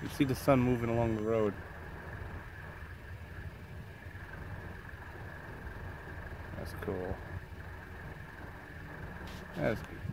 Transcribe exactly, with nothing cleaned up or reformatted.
You see the sun moving along the road. That's cool. That's good.